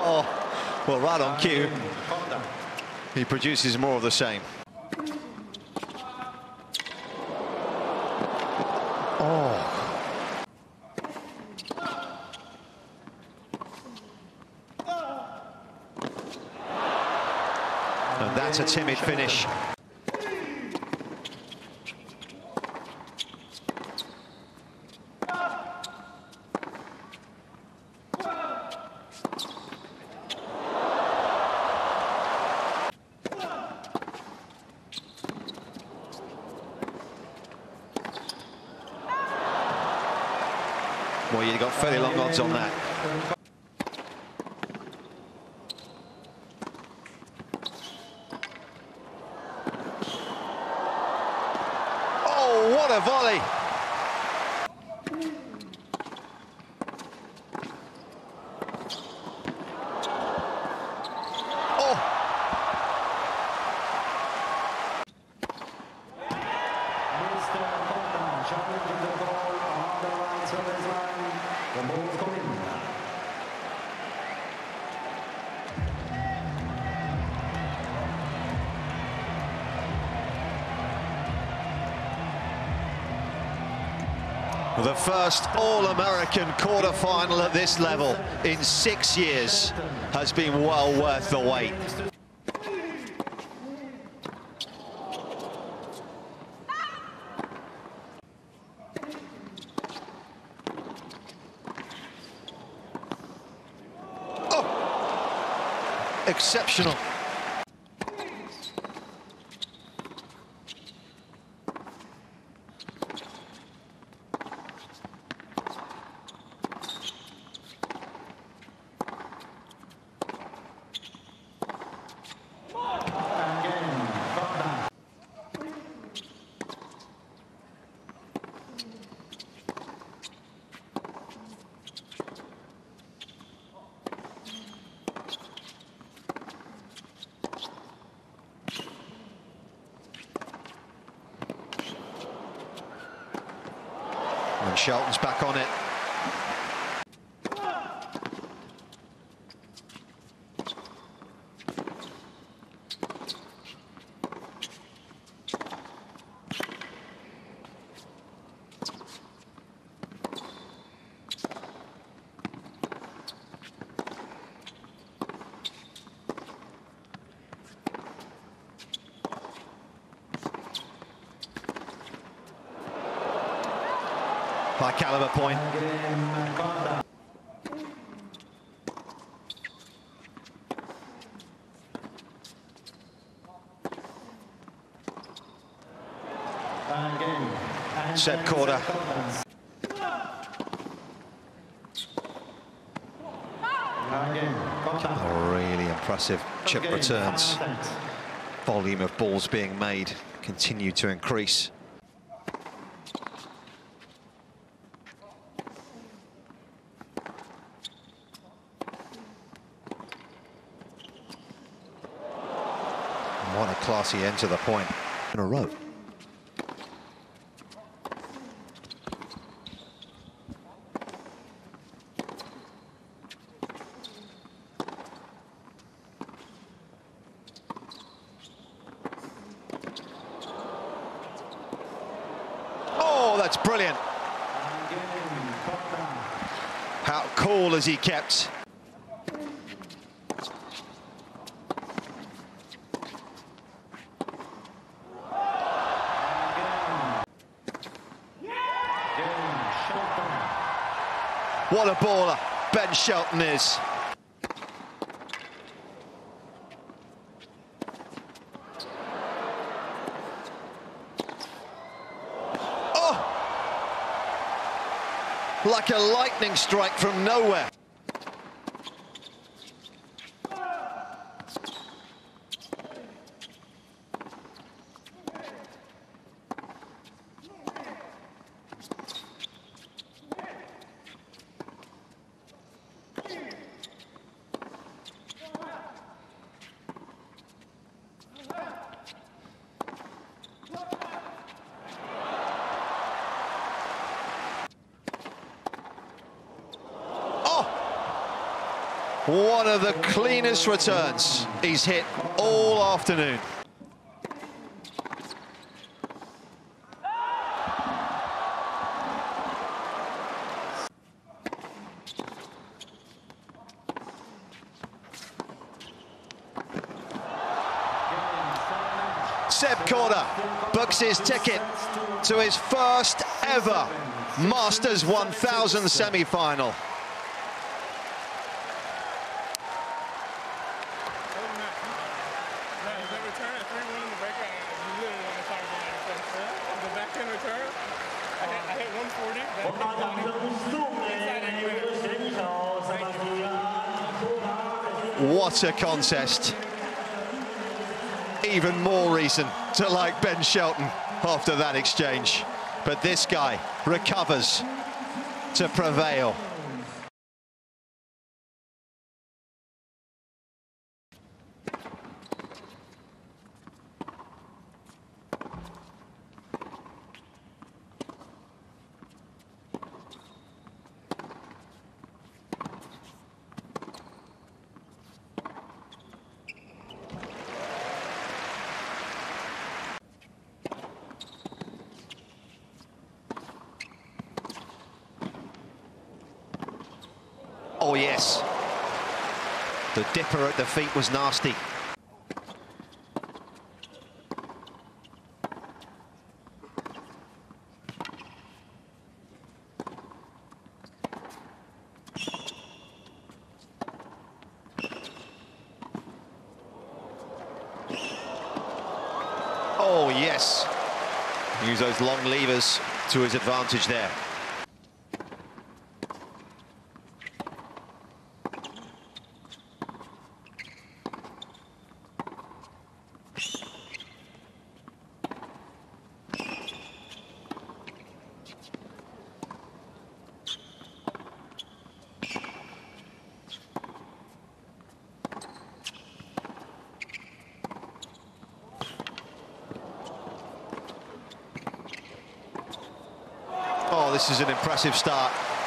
Oh, well, right on cue. He produces more of the same. Oh. And that's a timid finish. Well, you've got fairly long odds on that. Oh, what a volley! Oh! The first All-American quarter-final at this level in 6 years has been well worth the wait. Oh! Exceptional. And Shelton's back on it. High caliber point. Set Korda. Really impressive chip returns. Volume of balls being made continue to increase. What a classy end to the point in a row. Oh, that's brilliant. How cool has he kept? What a baller Ben Shelton is. Oh! Like a lightning strike from nowhere. Oh! One of the cleanest returns he's hit all afternoon. Seb Korda books his ticket to his first ever Masters 1000 semi-final. What a contest. Even more reason to like Ben Shelton after that exchange. But this guy recovers to prevail. Oh yes, the dipper at the feet was nasty. Oh yes, use those long levers to his advantage there. Oh, this is an impressive start.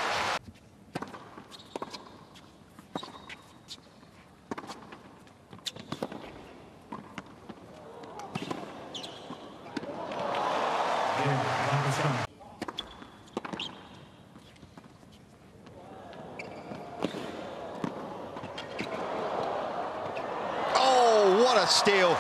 Oh, what a steal.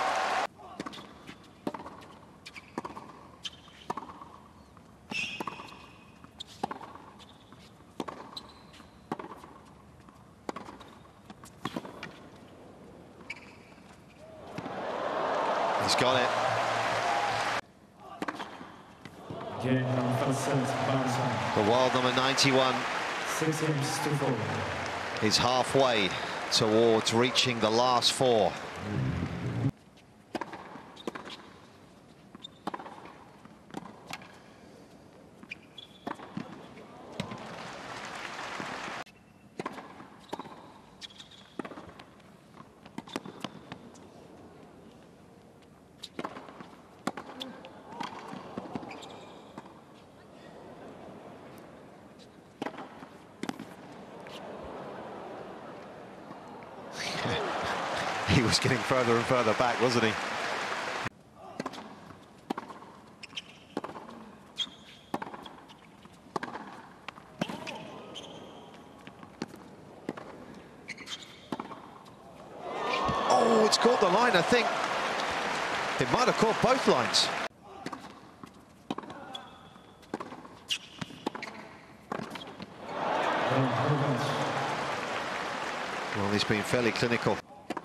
He's got it. The world number 91 is halfway towards reaching the last four. He was getting further and further back, wasn't he? Oh, it's caught the line, I think. It might have caught both lines. Well, he's been fairly clinical.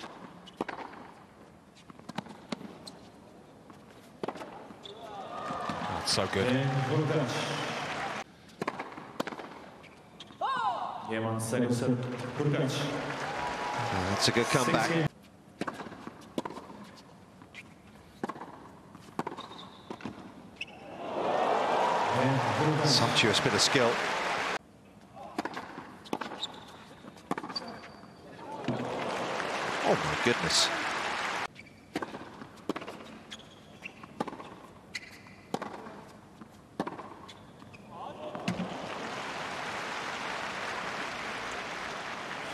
So good. That's a good comeback. Sumptuous bit of skill. Oh my goodness.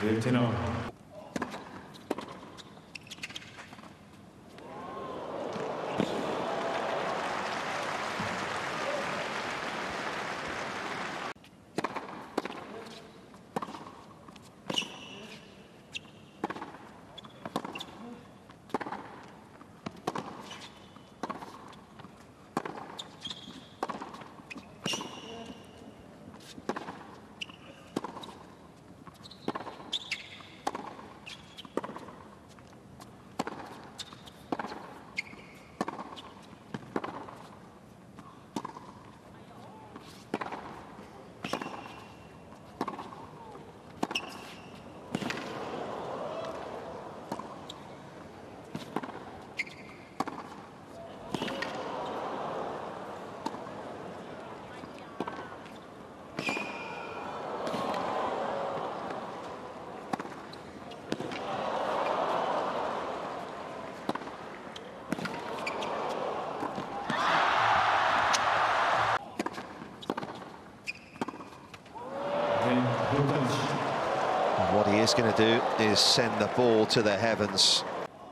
What he is going to do is send the ball to the heavens.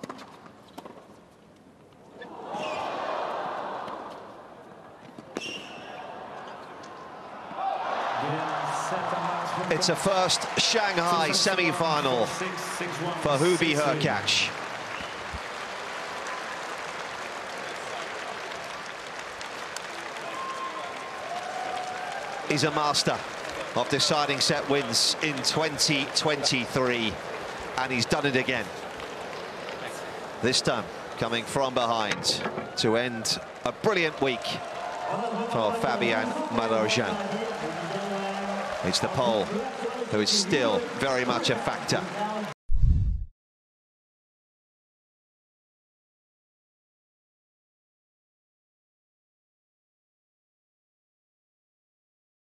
It's a first Shanghai semi-final for Hurkacz. He's a master of deciding set wins in 2023, and he's done it again. This time coming from behind to end a brilliant week for Marozsan. It's the pole who is still very much a factor.